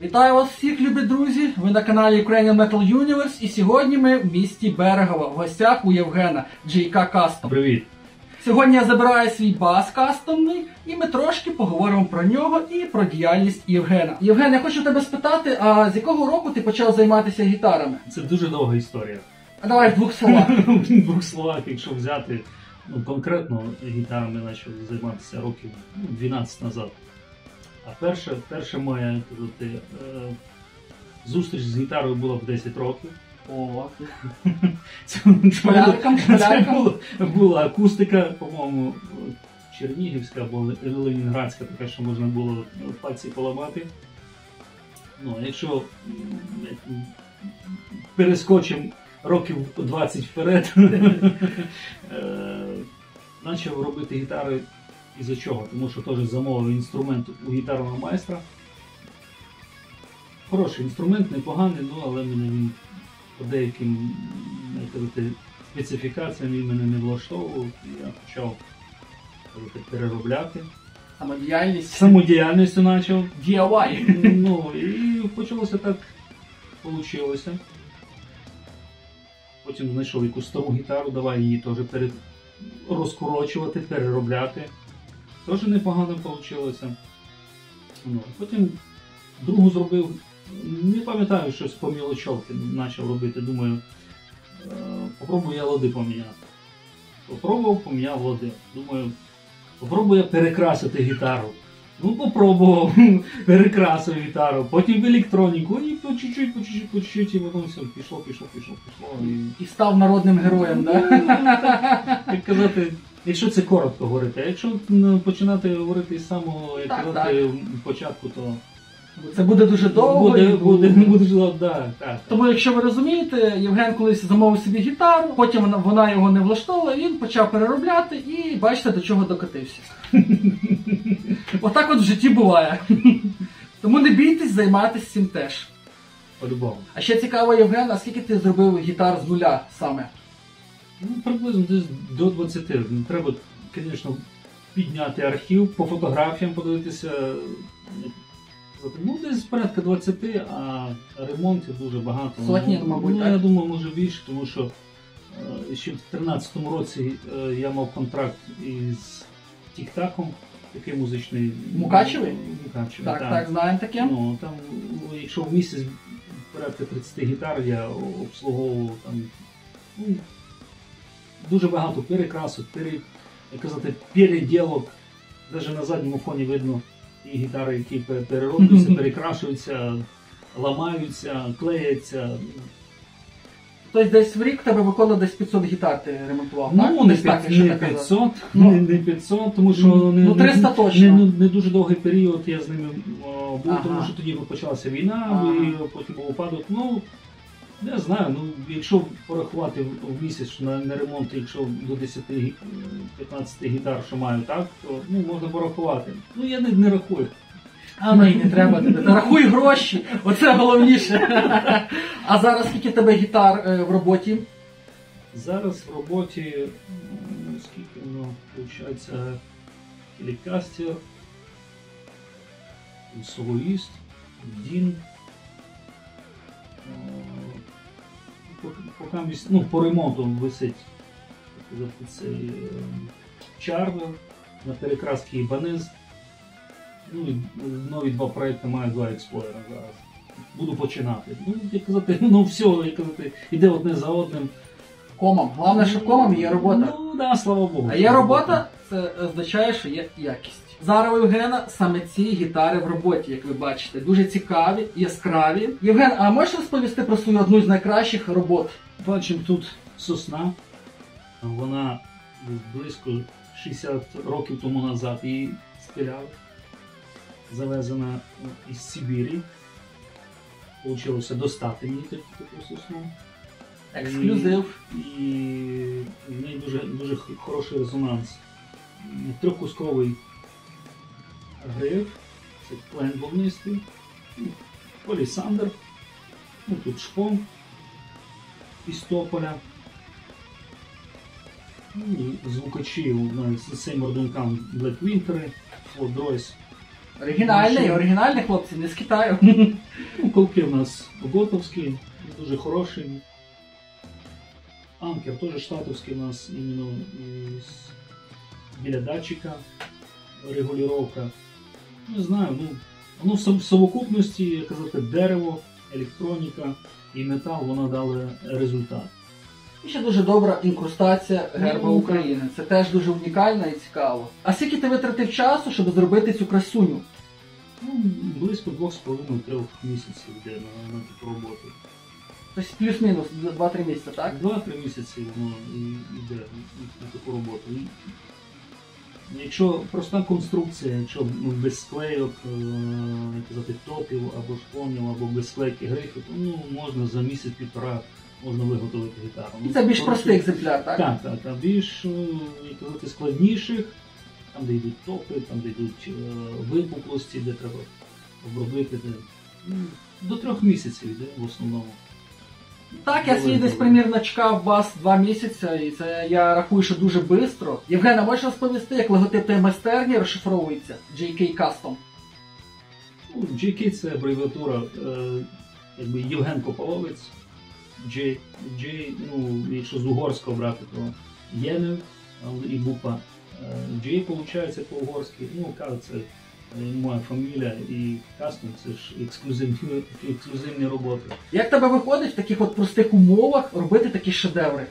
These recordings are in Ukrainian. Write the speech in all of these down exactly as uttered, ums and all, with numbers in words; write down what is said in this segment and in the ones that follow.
Вітаю вас всіх, любі друзі! Ви на каналі Ukrainian Metal Universe, і сьогодні ми в місті Берегово, в гостях у Євгена, джей ка Custom. Привіт! Сьогодні я забираю свій бас кастомний, і ми трошки поговоримо про нього і про діяльність Євгена. Євген, я хочу тебе спитати, а з якого року ти почав займатися гітарами? Це дуже довга історія. А давай в двох словах. В двох словах, якщо взяти, ну, конкретно гітарами почав займатися років ну, дванадцять назад. А перша, перша моя казати, е, зустріч з гітарою була в десять років. О, Це, школярикам, це школярикам. була, була акустика, по-моєму, чернігівська або ленінградська, така, що можна було пальці поламати. Ну, якщо м, перескочимо років двадцять вперед, почав робити гітари. Із-за чого? Тому що теж замовив інструмент у гітарного майстра. Хороший інструмент, непоганий, ну, але мене він по деяким кажете, специфікаціям він мене не влаштовував. Я почав кажете, переробляти. Самодіяльність. Самодіяльністю почав. ді ай вай. Ну, і почалося так, вийшло. Потім знайшов якусь стару гітару, давай її теж перед... розкорочувати, переробляти. Теж непогано вийшло. Ну, потім другу зробив, не пам'ятаю, щось по мілочовки почав робити. Думаю, е, попробую я лади поміняти. Попробував, поміняв лади. Думаю, попробую я перекрасити гітару. Ну, попробував, перекрасив гітару. Потім в електроніку, і по чуть-чуть, по чуть-чуть, по чуть-чуть, і потім все, пішло, пішло, пішло, пішло. І, І став народним героєм, ну, так? Да? Як казати, якщо це коротко говорити, а якщо ну, починати говорити з самого, як Так, казати, початку, то Це буде дуже довго. буде, і буде, буде, буде, да, так. Тому, якщо ви розумієте, Євген колись замовив собі гітару, потім вона, вона його не влаштовувала, він почав переробляти і бачите, до чого докотився. Отак от в житті буває. Тому не бійтесь займатися цим теж. По-любому. А ще цікаво, Євген, а скільки ти зробив гітар з нуля саме? Ну, приблизно десь до двадцяти. Треба, звісно, підняти архів, по фотографіям подивитися. Ну, десь порядка двадцяти, а ремонтів дуже багато. Сотні, мабуть, ну, так? Я думаю, може більше, тому що е, ще в тринадцятому році е, я мав контракт із Тік-Таком, такий музичний. Мукачевий? Мукачевий, Так, так, знаємо таке. Ну, там, ну, якщо в місяць порядка тридцять гітар, я обслуговував там, ну, дуже багато перекрасок, пере, як казати, переділок. Навіть на задньому фоні видно і гітари, які перероблюються, перекрашуються, ламаються, клеяться. Тобто десь в рік в тебе виходило десь п'ятсот гітар ти ремонтував, Ну, так? не, Десь так, п'ять- якщо не так казати. п'ятсот, Ну. не, не п'ятсот, тому що Ну, не, ну, триста не, точно. Не, не, не дуже довгий період я з ними о, був, Ага. тому що тоді почалася війна, Ага. і потім був упадок. Ну, не знаю, ну, якщо порахувати в, в місяць на, на ремонт, якщо до десяти-п'ятнадцяти гітар, що маю, так, то ну, можна порахувати. Ну, я не, не рахую. А ну і не треба тебе. Рахуй гроші, оце головніше. А зараз скільки в тебе гітар е, в роботі? Зараз в роботі, ну, скільки, ну, виходить, телекастер, солоїст, Дін. Поки, ну, по ремонту висить цей Чарвел, на перекраски Ібанез. Ну, і нові два проекти маю два експлойера зараз. Буду починати. Ну, як казати, ну все, як казати, іде одне за одним. Комом. Головне, що комом є робота. Ну, да, слава Богу. А є робота, це означає, що є якість. Зараз у Євгена саме ці гітари в роботі, як ви бачите. Дуже цікаві, яскраві. Євген, а можеш розповісти про свою одну з найкращих робот? Бачимо тут сосна. Вона близько шістдесят років тому назад її спиляли. Завезена із Сибірі. Получилося достати мені таку сосну. Ексклюзив. І, і в неї дуже, дуже хороший резонанс. Трьохкусковий гриф, це плен волнистий, полісандр, ну, тут шпон із тополя. Ну, звукачі у нас Seymour Duncan Black Winter, Ford Royce Оригінальний, Машина. оригінальний, хлопці, не з Китаю. Ну, колки в нас готовські, дуже хороші. Анкер теж штатовський у нас іменно із... біля датчика регулювання. Не знаю, ну, воно в сов- в совокупності, як казати, дерево, електроніка і метал, воно дали результат. І ще дуже добра інкрустація герба Ну, України. Це теж дуже унікально і цікаво. А скільки ти витратив часу, щоб зробити цю красуню? Ну, близько двох з половиною-трьох місяців йде на, на таку роботу. Тобто плюс-мінус два-три місяці, так? Два-три місяці воно і йде на таку роботу. І якщо проста конструкція, якщо ну, без склейок, е, як казати, топів або шпонів, або без склейки грифів, то ну, можна за місяць-півтора можна виготовити гітару. І це більш Ну, простий екземпляр, так? Так, так, так. Більш, е, як казати, складніших, там де йдуть топи, там де йдуть е, випуклості, де треба обробити. Де, ну, до трьох місяців йде в основному. Так, я свій десь примірно чекав вас два місяці, і це я рахую, що дуже швидко. Євгена, можеш розповісти, як логотип твоєї майстерні розшифровується? джей кей Custom. Ну, джей кей це абревіатура, е, якби Євген Кополовець. J, J, ну, якщо з угорського брати, то Єнев і буква J, виходить по-угорськи. Ну, К це моя фамілія і Custom це ж ексклюзивні, ексклюзивні роботи. Як тебе виходить в таких от простих умовах робити такі шедеври?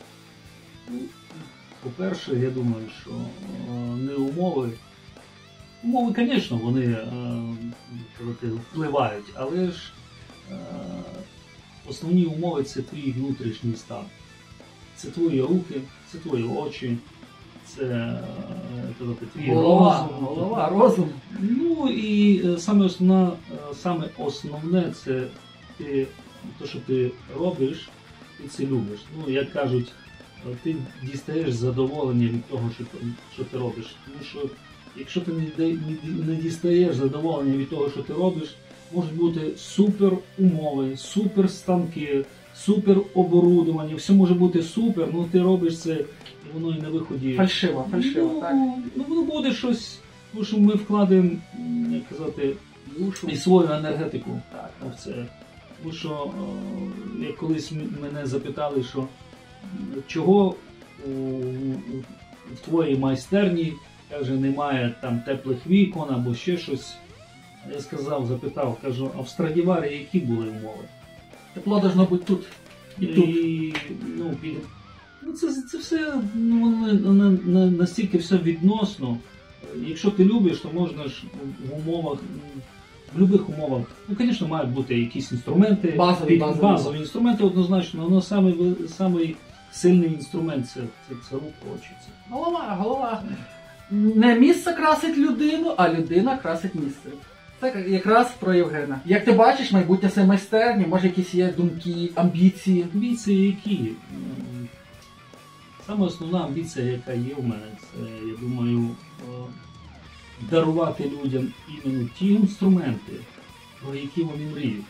По-перше, я думаю, що е, не умови. Умови, звісно, вони е, казати, впливають, але ж е, основні умови це твій внутрішній стан. Це твої руки, це твої очі, це е, казати, твій Голова, розум. голова, розум. Ну і е, саме, основна, е, саме основне це ти, те, що ти робиш, ти це любиш. Ну, як кажуть, е, ти дістаєш задоволення від того, що, ти- що ти робиш. Тому що якщо ти не, дай- не, не дістаєш задоволення від того, що ти робиш, можуть бути супер умови, супер станки, супер оборудування, все може бути супер, ну ти робиш це, і воно і на виході. Фальшиво, фальшиво, ну, так? Ну, воно буде щось, тому що ми вкладаємо, м, як казати, Душу. і свою енергетику Так. в це. Тому що, е, як колись м- мене запитали, що м, чого у, у, в твоїй майстерні, каже, немає там теплих вікон або ще щось. Я сказав, запитав, кажу, а в Страдіварі які були умови? Тепло должно бути тут. І тут. І, ну, під... ну, це, це все ну, воно не- не- не настільки все відносно. Якщо ти любиш, то можна ж в умовах, м, в будь-яких умовах, ну, звісно, мають бути якісь інструменти, Базові, під- базові. базові інструменти однозначно, але самий, ви- самий сильний інструмент це, це, це руки, очі. Це. Голова, голова. Не місце красить людину, а людина красить місце. Це якраз про Євгена. Як ти бачиш, майбутнє це майстерні, може якісь є думки, амбіції. Амбіції які? М, Саме основна амбіція, яка є в мене, це, я думаю, е, дарувати людям іменно ті інструменти, про які вони мріють.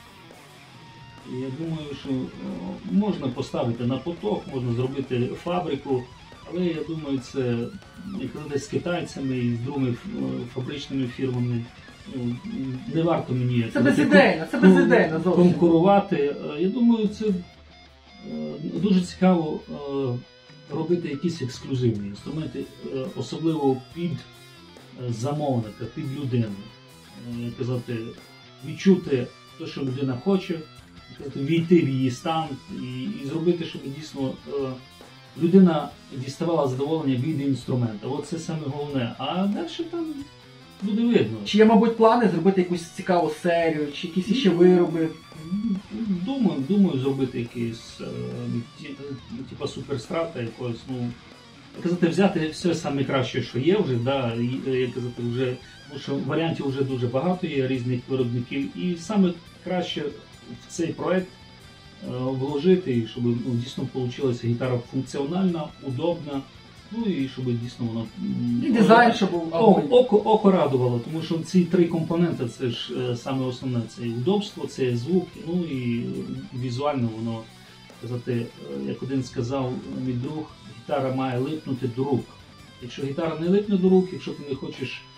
І я думаю, що е, можна поставити на поток, можна зробити фабрику, але я думаю, це як десь з китайцями і з другими е, фабричними фірмами. Ну, не варто мені Це безідейно, це безідейно кон- зовсім. конкурувати. Е, Я думаю, це е, дуже цікаво е, робити якісь ексклюзивні інструменти, е, особливо під е, замовника, під людину. Е, Казати, відчути те, що людина хоче, казати, війти в її стан і, і зробити, щоб дійсно е, людина діставала задоволення від інструмента. От це саме головне. А далі там буде видно. Чи є, мабуть, плани зробити якусь цікаву серію, чи якісь ще вироби? Думаю, думаю зробити якийсь е, ті- типа суперстрата якогось, ну, казати, взяти все саме краще, що є вже, да, і, е, як казати, вже, тому що варіантів вже дуже багато є різних виробників, і саме краще в цей проект е, вложити, і щоб ну, дійсно вийшла гітара функціональна, удобна, ну і щоб дійсно воно м, І дизайн, щоб був О, огонь. око, око радувало, тому що ці три компоненти це ж е, саме основне, це і удобство, це звук, ну і візуально воно, казати, е, як один сказав мій друг, гітара має липнути до рук. Якщо гітара не липне до рук, якщо ти не хочеш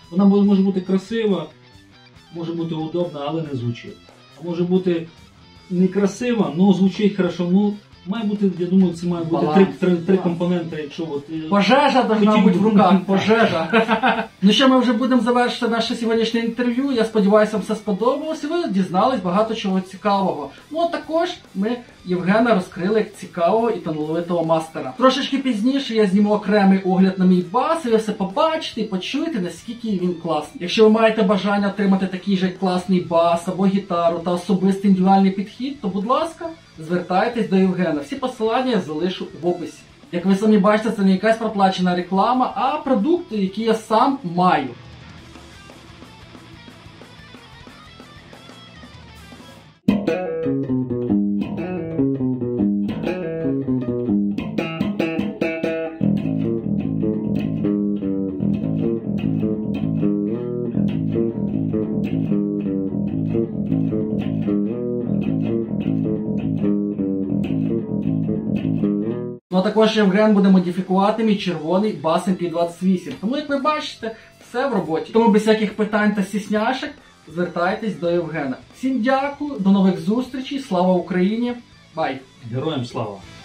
Вона може може бути красива, може бути удобна, але не звучить. А може бути некрасива, але звучить хорошо. Ну, має бути, я думаю, це має бути три, три, три компоненти, якщо от... е, Пожежа должна хотів бути в би- руках, пожежа. Ну що, ми вже будемо завершити наше сьогоднішнє інтерв'ю. Я сподіваюся, вам все сподобалось і ви дізнались багато чого цікавого. Ну а також ми Євгена розкрили як цікавого і талановитого мастера. Трошечки пізніше я зніму окремий огляд на мій бас, і ви все побачите і почуєте, наскільки він класний. Якщо ви маєте бажання отримати такий же класний бас або гітару та особистий індивідуальний підхід, то будь ласка, звертайтесь до Євгена. Всі посилання я залишу в описі. Як ви самі бачите, це не якась проплачена реклама, а продукти, які я сам маю. Ну а також Євген буде модифікувати мій червоний бас ем пі двадцять вісім. Тому, як ви бачите, все в роботі. Тому без всяких питань та стісняшек звертайтесь до Євгена. Всім дякую, до нових зустрічей, слава Україні, бай! Героям слава!